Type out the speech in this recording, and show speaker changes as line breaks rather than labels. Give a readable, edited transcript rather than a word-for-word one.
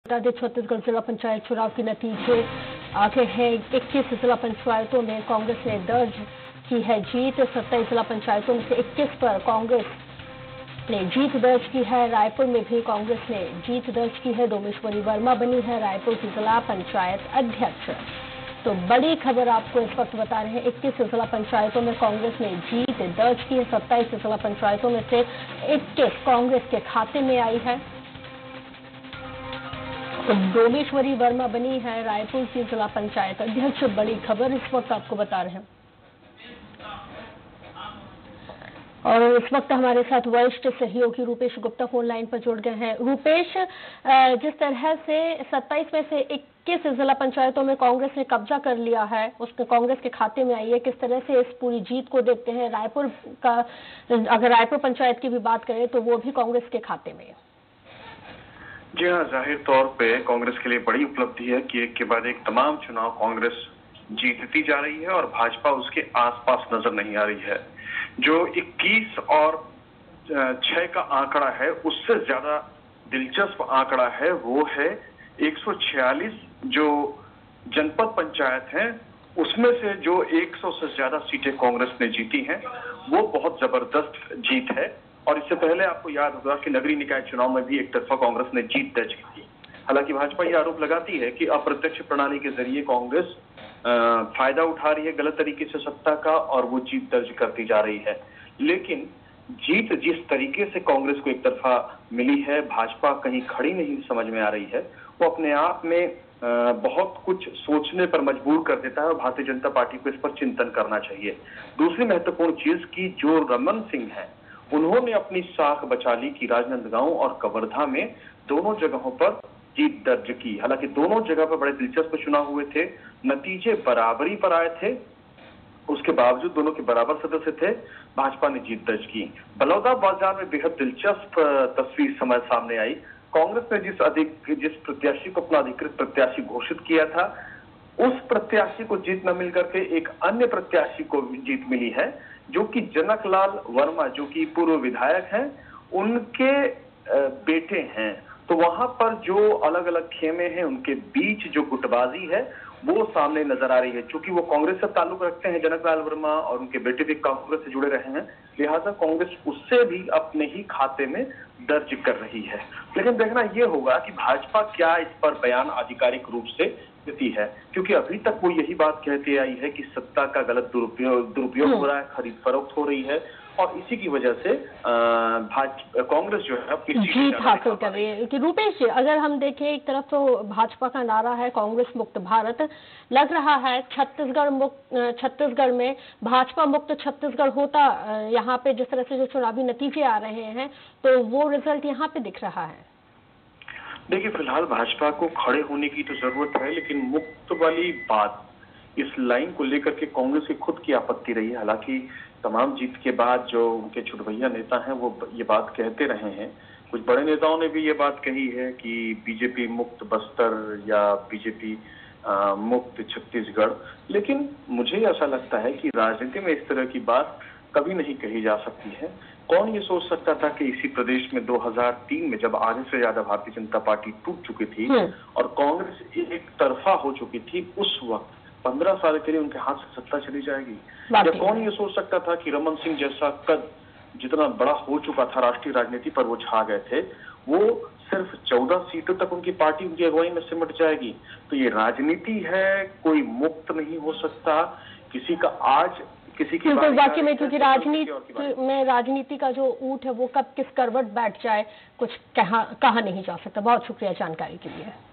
बता दें छत्तीसगढ़ जिला पंचायत चुनाव के नतीजे आगे हैं। 21 जिला पंचायतों में कांग्रेस ने दर्ज की है जीत। 27 जिला पंचायतों में से 21 पर कांग्रेस ने जीत दर्ज की है। रायपुर में भी कांग्रेस ने जीत दर्ज की है। डोमेश्वरी वर्मा बनी है रायपुर की जिला पंचायत अध्यक्ष। तो बड़ी खबर आपको इस वक्त बता रहे हैं, 21 जिला पंचायतों में कांग्रेस ने जीत दर्ज की है। 27 जिला पंचायतों में से 21 कांग्रेस के खाते में आई है। तो डोमेश्वरी वर्मा बनी है रायपुर की जिला पंचायत अध्यक्ष। बड़ी खबर इस वक्त आपको बता रहे हैं। और इस वक्त हमारे साथ वरिष्ठ सहयोगी रूपेश गुप्ता फोन लाइन पर जुड़ गए हैं। रूपेश, जिस तरह से 27 में से 21 जिला पंचायतों में कांग्रेस ने कब्जा कर लिया है, उसके कांग्रेस के खाते में आई है, किस तरह से इस पूरी जीत को देखते हैं? रायपुर का, अगर रायपुर पंचायत की भी बात करें तो वो भी कांग्रेस के खाते में है।
जी हाँ, जाहिर तौर पे कांग्रेस के लिए बड़ी उपलब्धि है कि एक के बाद एक तमाम चुनाव कांग्रेस जीतती जा रही है और भाजपा उसके आसपास नजर नहीं आ रही है। जो 21 और 6 का आंकड़ा है, उससे ज्यादा दिलचस्प आंकड़ा है वो है 146 जो जनपद पंचायत हैं, उसमें से जो 100 से ज्यादा सीटें कांग्रेस ने जीती हैं, वो बहुत जबरदस्त जीत है। और इससे पहले आपको याद होगा कि नगरीय निकाय चुनाव में भी एक तरफा कांग्रेस ने जीत दर्ज की थी। हालांकि भाजपा ये आरोप लगाती है कि अप्रत्यक्ष प्रणाली के जरिए कांग्रेस फायदा उठा रही है गलत तरीके से सत्ता का और वो जीत दर्ज करती जा रही है। लेकिन जीत जिस तरीके से कांग्रेस को एक तरफा मिली है, भाजपा कहीं खड़ी नहीं समझ में आ रही है। वो अपने आप में बहुत कुछ सोचने पर मजबूर कर देता है और भारतीय जनता पार्टी को इस पर चिंतन करना चाहिए। दूसरी महत्वपूर्ण चीज की जो रमन सिंह है, उन्होंने अपनी साख बचा ली कि राजनांदगांव और कवर्धा में दोनों जगहों पर जीत दर्ज की। हालांकि दोनों जगह पर बड़े दिलचस्प चुनाव हुए थे, नतीजे बराबरी पर आए थे, उसके बावजूद दोनों के बराबर सदस्य थे, भाजपा ने जीत दर्ज की। बलौदा बाजार में बेहद दिलचस्प तस्वीर सामने आई। कांग्रेस ने जिस प्रत्याशी को अपना अधिकृत प्रत्याशी घोषित किया था, उस प्रत्याशी को जीत न मिलकर के एक अन्य प्रत्याशी को जीत मिली है, जो कि जनकलाल वर्मा, जो कि पूर्व विधायक हैं, उनके बेटे हैं। तो वहां पर जो अलग अलग खेमे हैं, उनके बीच जो गुटबाजी है वो सामने नजर आ रही है। चूंकि वो कांग्रेस से ताल्लुक रखते हैं, जनकलाल वर्मा, और उनके बेटे भी कांग्रेस से जुड़े रहे हैं, लिहाजा कांग्रेस उससे भी अपने ही खाते में दर्ज कर रही है। लेकिन देखना ये होगा कि भाजपा क्या इस पर बयान आधिकारिक रूप से देती है, क्योंकि अभी तक वो यही बात कहती आई है कि सत्ता का गलत दुरुपयोग हो रहा है, खरीद फरोख्त हो रही है और इसी की वजह से कांग्रेस जो है अपनी
जीत हासिल कर रही है। कि रूपेश, अगर हम देखें, एक तरफ तो भाजपा का नारा है कांग्रेस मुक्त भारत, लग रहा है छत्तीसगढ़ में भाजपा मुक्त छत्तीसगढ़ होता, यहाँ पे जिस तरह से जो चुनावी नतीजे आ रहे हैं तो वो रिजल्ट यहाँ पे दिख रहा है।
देखिए, फिलहाल भाजपा को खड़े होने की तो जरूरत है, लेकिन मुक्त वाली बात, इस लाइन को लेकर के कांग्रेस की खुद की आपत्ति रही है। हालांकि तमाम जीत के बाद जो उनके छुटभैया नेता हैं वो ये बात कहते रहे हैं। कुछ बड़े नेताओं ने भी ये बात कही है कि बीजेपी मुक्त बस्तर या बीजेपी मुक्त छत्तीसगढ़। लेकिन मुझे ऐसा लगता है कि राजनीति में इस तरह की बात कभी नहीं कही जा सकती है। कौन ये सोच सकता था कि इसी प्रदेश में 2003 में जब आधे से ज्यादा भारतीय जनता पार्टी टूट चुकी थी और कांग्रेस एक तरफा हो चुकी थी, उस वक्त 15 साल के लिए उनके हाथ से सत्ता चली जाएगी? या कौन ये सोच सकता था कि रमन सिंह जैसा कद जितना बड़ा हो चुका था राष्ट्रीय राजनीति पर, वो छा गए थे, वो सिर्फ 14 सीटों तक उनकी पार्टी उनकी अगुवाई में सिमट जाएगी? तो ये राजनीति है, कोई मुक्त नहीं हो सकता किसी का। आज किसी की
वाकई में, क्योंकि राजनीति का जो ऊंट है वो कब किस करवट बैठ जाए कुछ कहा नहीं जा सकता। बहुत शुक्रिया जानकारी के लिए।